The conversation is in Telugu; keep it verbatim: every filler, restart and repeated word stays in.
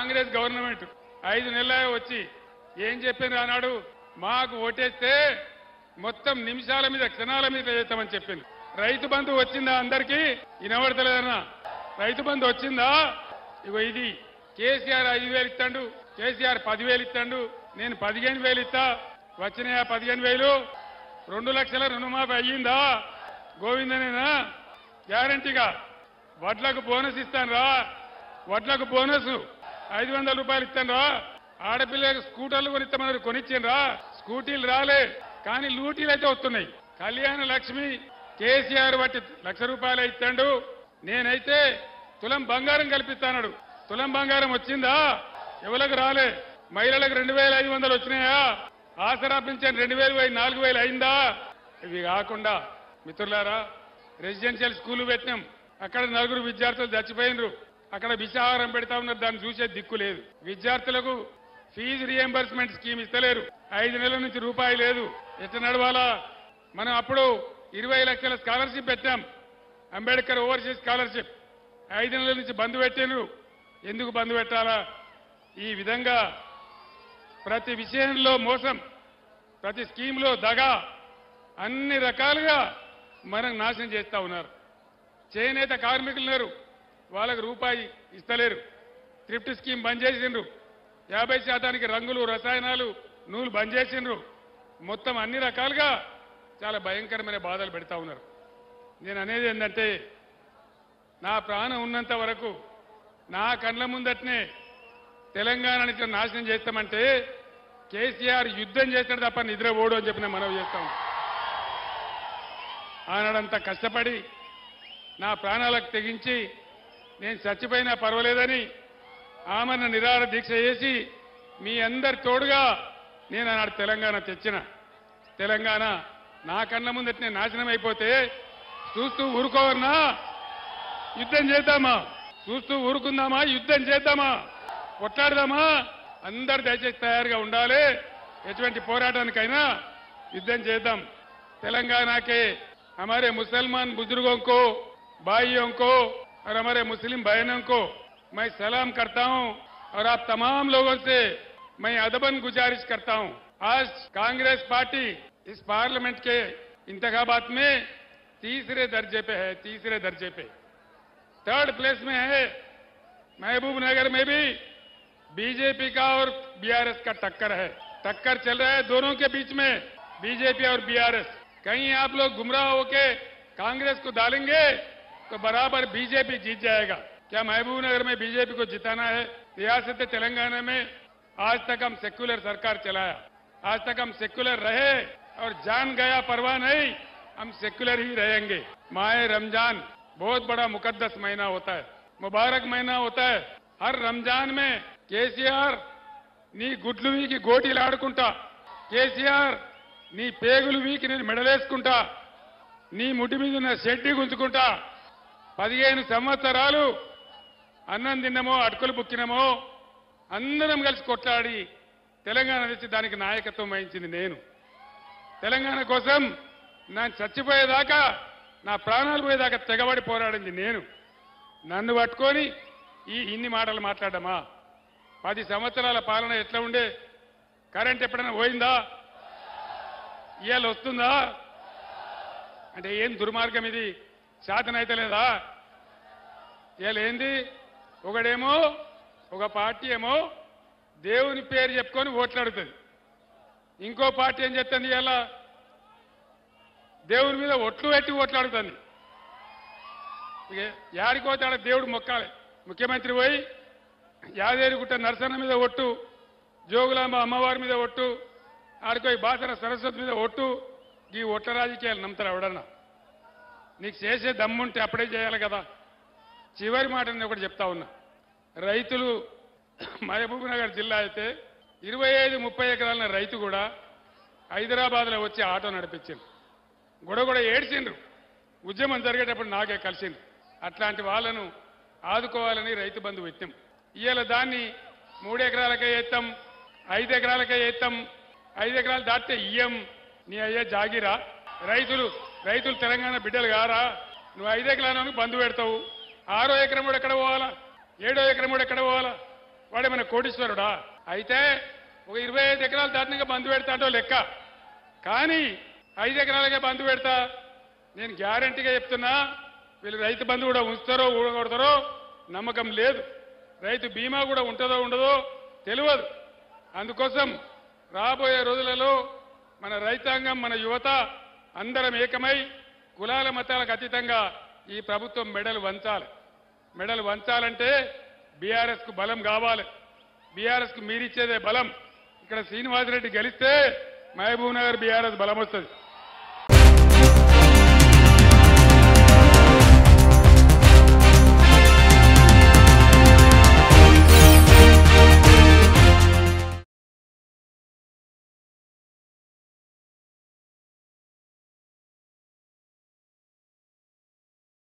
కాంగ్రెస్ గవర్నమెంట్ ఐదు నెలలే వచ్చి ఏం చెప్పింది అన్నాడు, మాకు ఓటేస్తే మొత్తం నిమిషాల మీద క్షణాల మీద చేస్తామని చెప్పింది. రైతు బంధు వచ్చిందా అందరికీ? వినబడతలేదన్నా. రైతు బంధు వచ్చిందా? ఇగో ఇది కేసీఆర్ ఐదు వేలు ఇస్తాడు, కేసీఆర్ పదివేలు ఇస్తాడు, నేను పదిహేను వేలు ఇస్తా. వచ్చినాయా పదిహేను వేలు? రెండు లక్షల రుణమాఫీ అయ్యిందా? గోవిందనేనా? గ్యారంటీగా వడ్లకు బోనస్ ఇస్తాను రా, వడ్లకు బోనస్ ఐదు వందల రూపాయలు ఇస్తాను రా. ఆడపిల్లలకు స్కూటర్లు కొనిస్తామన్నారు, కొనిచ్చిండ్రా. స్కూటీలు రాలే కానీ లూటీలు అయితే వస్తున్నాయి. కళ్యాణ లక్ష్మి కేసీఆర్ బట్టి లక్ష రూపాయలు ఇస్తాడు, నేనైతే తులం బంగారం కల్పిస్తాడు. తులం బంగారం వచ్చిందా? ఎవరికి రాలే. మహిళలకు రెండు వేల ఐదు వందలు వచ్చినాయా? ఆసరా పింఛన్ రెండు వేలు పోయి నాలుగు వేలు అయిందా? ఇవి కాకుండా మిత్రులారా, రెసిడెన్షియల్ స్కూల్ పెట్టినాం, అక్కడ నలుగురు విద్యార్థులు చచ్చిపోయినరు, అక్కడ విషాహారం పెడతా ఉన్నారు, దాన్ని చూసే దిక్కు లేదు. విద్యార్థులకు ఫీజు రియంబర్స్మెంట్ స్కీమ్ ఇస్తలేరు, ఐదు నెలల నుంచి రూపాయి లేదు. ఎట్లా నడవాలా? మనం అప్పుడు ఇరవై లక్షల స్కాలర్షిప్ పెట్టాం, అంబేద్కర్ ఓవర్సీస్ స్కాలర్షిప్. ఐదు నెలల నుంచి బంద్ పెట్టారు. ఎందుకు బంద్ పెట్టాలా? ఈ విధంగా ప్రతి విషయంలో మోసం, ప్రతి స్కీమ్లో దగా, అన్ని రకాలుగా మనం నాశనం చేస్తా ఉన్నారు. చేనేత కార్మికులు ఉన్నారు, వాళ్ళకు రూపాయి ఇస్తలేరు. థ్రిఫ్ట్ స్కీమ్ బంద్ చేసిండ్రు, యాభై శాతానికి రంగులు రసాయనాలు నూలు బంద్ చేసిండ్రు. మొత్తం అన్ని రకాలుగా చాలా భయంకరమైన బాధలు పెడతా ఉన్నారు. నేను అనేది ఏంటంటే, నా ప్రాణం ఉన్నంత వరకు నా కళ్ళ ముందటనే తెలంగాణని ఇట్లా నాశనం చేస్తామంటే కేసీఆర్ యుద్ధం చేస్తాడు తప్ప నిద్రపోడు అని చెప్పి నేను మనవి చేస్తాం. ఆనాడంతా కష్టపడి నా ప్రాణాలకు తెగించి నేను చచ్చిపోయినా పర్వాలేదని ఆమరణ నిరాహార దీక్ష చేసి మీ అందరి తోడుగా నేను ఆనాడు తెలంగాణ తెచ్చిన. తెలంగాణ నా కళ్ళ ముందటనే నాశనం అయిపోతే చూస్తూ ఊరుకోవన్నా? యుద్ధం చేద్దామా? చూస్తూ ఊరుకుందామా? యుద్ధం చేద్దామా? కొట్లాడదామా? అందరు దయచేసి తయారుగా ఉండాలి. ఎటువంటి పోరాటానికైనా యుద్ధం చేద్దాం. तेलंगाना के हमारे मुसलमान बुजुर्गों को, भाइयों को और हमारे मुस्लिम बहनों को मैं सलाम करता हूं और आप तमाम लोगों से मैं अदबन गुजारिश करता हूं। आज कांग्रेस पार्टी इस पार्लियामेंट के इंतखाबात में तीसरे दर्जे पे है, तीसरे दर्जे पे थर्ड प्लेस में है। महबूब नगर में भी बीजेपी का और बीआरएस का टक्कर है, टक्कर चल रहा है दोनों के बीच में, बीजेपी और बीआरएस। कहीं आप लोग गुमराह होके कांग्रेस को डालेंगे तो बराबर बीजेपी जीत जाएगा। क्या महबूब नगर में बीजेपी को जिताना है? रियासत तेलंगाना में आज तक हम सेक्युलर सरकार चलाया, आज तक हम सेक्युलर रहे और जान गया परवाह नहीं, हम सेक्युलर ही रहेंगे। माह रमजान बहुत बड़ा मुकद्दस महीना होता है, मुबारक महीना होता है। हर रमजान में केसीआर नी गुड्लू वीकी गोटीలు ఆడుకుంటా, కేసీఆర్ నీ పేగులు వీకి నేను మెడలేసుకుంటా, నీ ముడి మీద ఉన్న షెడ్డి గుంజుకుంటా, పదిహేను సంవత్సరాలు అన్నం తిన్నమో అటుకులు బుక్కినమో అందరం కలిసి కొట్లాడి తెలంగాణ తెచ్చి దానికి నాయకత్వం వహించింది నేను। తెలంగాణ కోసం నా చచ్చిపోయేదాకా, నా ప్రాణాలు పోయేదాకా తెగబడి పోరాడింది నేను। నన్ను పట్టుకొని ఈ ఇన్ని మాటలు మాట్లాడమా? పది సంవత్సరాల పాలన ఎట్లా ఉండే? కరెంట్ ఎప్పుడైనా పోయిందా? ఇవాళ వస్తుందా? అంటే ఏం దుర్మార్గం ఇది? శాతనైతే లేదా? ఇవాళ ఏంది? ఒకడేమో ఒక పార్టీ ఏమో దేవుని పేరు చెప్పుకొని ఓట్లాడుతుంది, ఇంకో పార్టీ ఏం చెప్తుంది? ఇవాళ దేవుని మీద ఒట్లు పెట్టి ఓట్లాడుతుంది। ఇక యాడికోతే ఆడ దేవుడు మొక్కాలి। ముఖ్యమంత్రి పోయి యాదేరిగుట్ట నరసన్న మీద ఒట్టు, జోగులాంబ అమ్మవారి మీద ఒట్టు, ఆడిపోయి బాసర సరస్వతి మీద ఒట్టు, ఈ ఒట్ల రాజకీయాలు నమ్ముతారు ఎవడన్నా? నీకు చేసే దమ్ముంటే అప్పుడే చేయాలి కదా। చివరి మాట నేను ఒకటి చెప్తా ఉన్నా, రైతులు మహబూబ్ నగర్ జిల్లా అయితే ఇరవై ఐదు ముప్పై ఎకరాల రైతు కూడా హైదరాబాద్లో వచ్చి ఆటో నడిపించిండ్రు, గొడగొడ ఏడ్చిండ్రు, ఉద్యమం జరిగేటప్పుడు నాకే కలిసిండ్రు। అట్లాంటి వాళ్ళను ఆదుకోవాలని రైతు బంధు పెట్టాం। ఇవాళ దాన్ని మూడు ఎకరాలకే వేస్తాం, ఐదు ఎకరాలకే వేస్తాం, ఐదు ఎకరాలు దాటితే ఇయ్యం, నీ అయ్యే జాగిరా? రైతులు రైతులు తెలంగాణ బిడ్డలు కారా? నువ్వు ఐదు ఎకరాలను బంధు పెడతావు, ఆరో ఎకరం కూడా ఎక్కడ పోవాలా? ఏడో ఎకరం కూడా ఎక్కడ పోవాలా? వాడేమైనా కోటీశ్వరుడా? అయితే ఒక ఇరవై ఐదు ఎకరాలు దాటినాక బంధు పెడతా అంటో లెక్క. కానీ ఐదు ఎకరాలకే బంధు పెడతా నేను గ్యారంటీగా చెప్తున్నా. వీళ్ళు రైతు బంధు కూడా ఉంచుతారో ఊడగొడతారో నమ్మకం లేదు. రైతు బీమా కూడా ఉంటుందో ఉండదో తెలియదు. అందుకోసం రాబోయే రోజులలో మన రైతాంగం, మన యువత అందరం ఏకమై కులాల మతాలకు అతీతంగా ఈ ప్రభుత్వం మెడలు వంచాలి. మెడలు వంచాలంటే బీఆర్ఎస్ కు బలం కావాలి. బీఆర్ఎస్ కు మీరిచ్చేదే బలం. ఇక్కడ శ్రీనివాసరెడ్డి గెలిస్తే మహబూబ్ నగర్ బీఆర్ఎస్ బలం వస్తుంది.